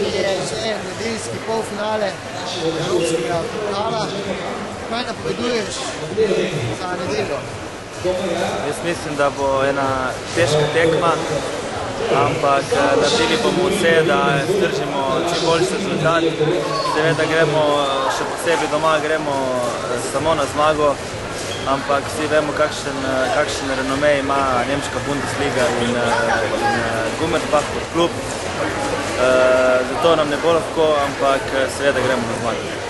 je že nedeljski polfinale evropskega pokala. Kaj napoveduješ za nedeljo? Jaz mislim, da bo ena težka tekma, ampak naredili bomo vse, da zdržimo čim boljši rezultat. Seveda gremo, še posebej doma gremo samo na zmago, ampak vsi vemo, kakšen renome ima nemška Bundesliga in Gummersbach kot klub. Zato nam ne bo lahko, ampak seveda gremo na zmago.